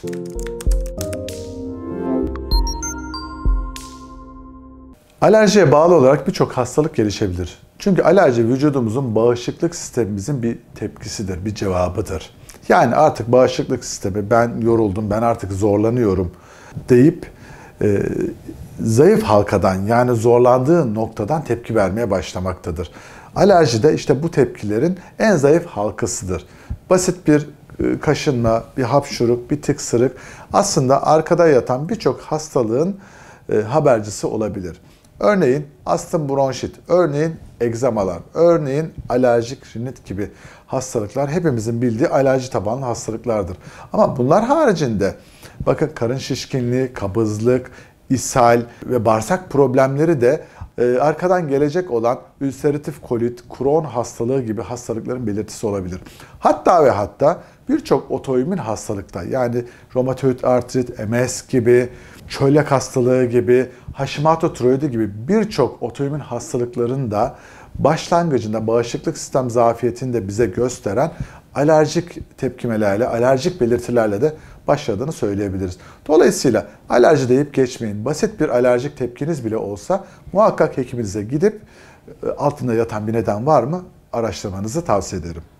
Alerjiye bağlı olarak birçok hastalık gelişebilir. Çünkü alerji vücudumuzun bağışıklık sistemimizin bir tepkisidir, bir cevabıdır. Yani artık bağışıklık sistemi ben yoruldum, ben artık zorlanıyorum deyip zayıf halkadan yani zorlandığı noktadan tepki vermeye başlamaktadır. Alerji de işte bu tepkilerin en zayıf halkasıdır. Basit bir kaşınma, bir hapşuruk, bir tıksırık aslında arkada yatan birçok hastalığın habercisi olabilir. Örneğin astım bronşit, örneğin egzamalar, örneğin alerjik rinit gibi hastalıklar hepimizin bildiği alerji tabanlı hastalıklardır. Ama bunlar haricinde bakın karın şişkinliği, kabızlık, ishal ve bağırsak problemleri de arkadan gelecek olan ülseratif kolit, Crohn hastalığı gibi hastalıkların belirtisi olabilir. Hatta ve hatta birçok otoimmün hastalıkta yani romatoid artrit, MS gibi, çölyak hastalığı gibi, Hashimoto tiroidi gibi birçok otoimmün hastalıkların da başlangıcında bağışıklık sistem zafiyetini de bize gösteren alerjik tepkimelerle, alerjik belirtilerle de başladığını söyleyebiliriz. Dolayısıyla alerji deyip geçmeyin. Basit bir alerjik tepkiniz bile olsa muhakkak hekiminize gidip altında yatan bir neden var mı araştırmanızı tavsiye ederim.